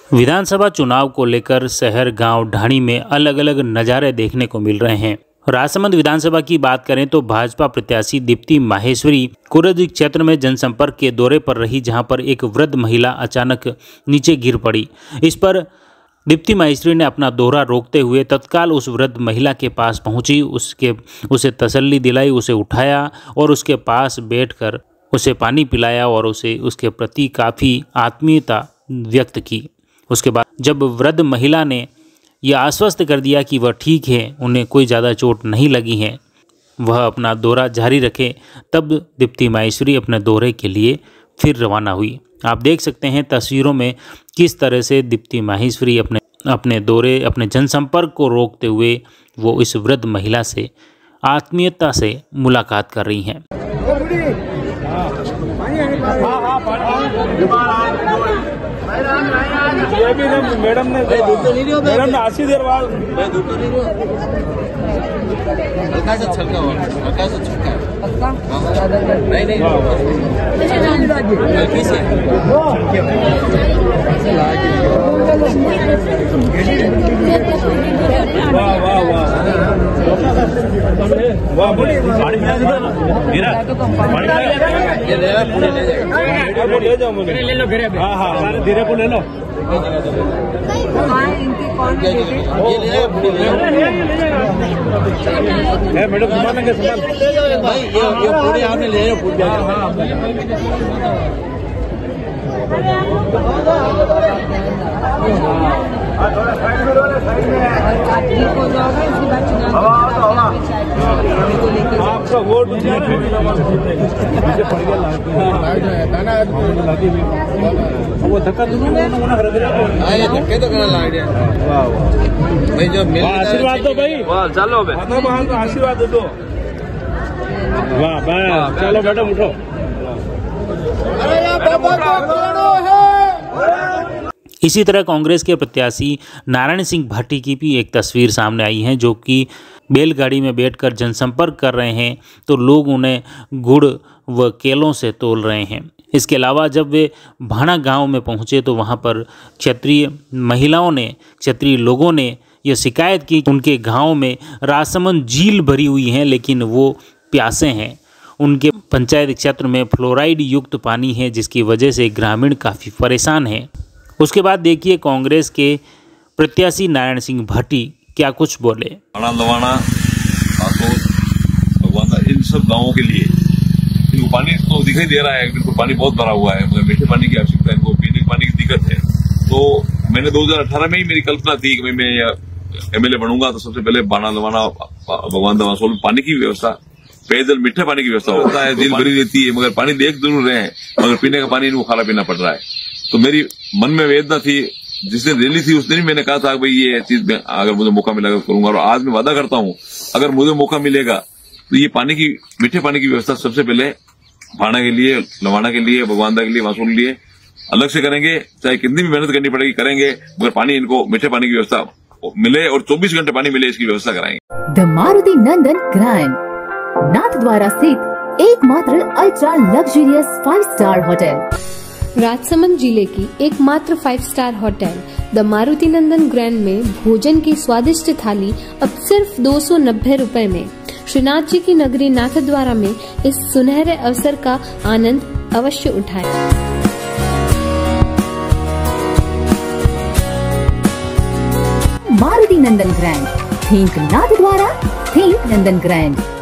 विधानसभा चुनाव को लेकर शहर गांव ढाणी में अलग अलग नज़ारे देखने को मिल रहे हैं। राजसमंद विधानसभा की बात करें तो भाजपा प्रत्याशी दीप्ति माहेश्वरी कुरद क्षेत्र में जनसंपर्क के दौरे पर रही, जहां पर एक वृद्ध महिला अचानक नीचे गिर पड़ी। इस पर दीप्ति माहेश्वरी ने अपना दौरा रोकते हुए तत्काल उस वृद्ध महिला के पास पहुंची, उसे तसल्ली दिलाई, उसे उठाया और उसके पास बैठकर उसे पानी पिलाया और उसके प्रति काफ़ी आत्मीयता व्यक्त की। उसके बाद जब वृद्ध महिला ने यह आश्वस्त कर दिया कि वह ठीक है, उन्हें कोई ज़्यादा चोट नहीं लगी है, वह अपना दौरा जारी रखे, तब दीप्ति माहेश्वरी अपने दौरे के लिए फिर रवाना हुई। आप देख सकते हैं तस्वीरों में किस तरह से दीप्ति माहेश्वरी अपने दौरे, अपने जनसंपर्क को रोकते हुए वो इस वृद्ध महिला से आत्मीयता से मुलाकात कर रही हैं। ये भी मैडम ने आशी देर बाद हल्का सा छलका हुआ, हल्का सा छलका नहीं हल्की से वाह वाह वाह वाह ले जाओ, हाँ धीरे को ले लो। मैडम संभालेंगे भाई, ये पूरे आपने ले आपका वोट वो धक्का धक्के तो करना लग गया भाई, जो आशीर्वाद दो भाई, चलो आशीर्वाद दो। वाह बस चलो मैडम उठो। इसी तरह कांग्रेस के प्रत्याशी नारायण सिंह भाटी की भी एक तस्वीर सामने आई है, जो कि बैलगाड़ी में बैठकर जनसंपर्क कर रहे हैं, तो लोग उन्हें गुड़ व केलों से तोल रहे हैं। इसके अलावा जब वे भाणा गांव में पहुंचे तो वहां पर क्षेत्रीय महिलाओं ने, क्षेत्रीय लोगों ने यह शिकायत की कि उनके गांव में राजसमंद झील भरी हुई है, लेकिन वो प्यासे हैं। उनके पंचायत क्षेत्र में फ्लोराइड युक्त पानी है, जिसकी वजह से ग्रामीण काफ़ी परेशान हैं। उसके बाद देखिए कांग्रेस के प्रत्याशी नारायण सिंह भाटी क्या कुछ बोले। लवाना, इन सब गांवों के लिए इनको पानी तो दिखाई दे रहा है, इनको पानी बहुत भरा हुआ है, मगर मीठे पानी की आवश्यकता है, इनको पीने के पानी की दिक्कत है। तो मैंने 2018 में ही मेरी कल्पना थी कि मैं एमएलए बनूंगा तो सबसे पहले बाणा लवाना, भगवान दवासोल में पानी की व्यवस्था, पेयजल मीठे पानी की व्यवस्था होता है। झील भरी रहती है मगर पानी देख जरूर रहे हैं, मगर पीने का पानी इनको खाना पीना पड़ रहा है। तो मेरी मन में वेदना थी, जिस दिन रैली थी उस दिन मैंने कहा था भाई ये चीज अगर मुझे मौका मिलेगा करूंगा, और आज मैं वादा करता हूं अगर मुझे मौका मिलेगा तो ये पानी की, मीठे पानी की व्यवस्था सबसे पहले भाणा के लिए, लवाना के लिए, भगवानदा के लिए, वासोल के लिए अलग से करेंगे। चाहे कितनी भी मेहनत करनी पड़ेगी करेंगे, मगर पानी इनको मीठे पानी की व्यवस्था मिले और 24 घंटे पानी मिले, इसकी व्यवस्था कराएंगे। द मारुति नंदन ग्रैंड नाथद्वारा स्थित एकमात्र ultra luxurious 5 star hotel, Rajsamand जिले की एकमात्र 5 star hotel the Maruti Nandan grand में भोजन की स्वादिष्ट थाली अब सिर्फ 290 रुपए में। श्रीनाथ जी की नगरी नाथद्वारा में इस सुनहरे अवसर का आनंद अवश्य उठाएं। Maruti Nandan grand, think Nathdwara, think Nandan grand.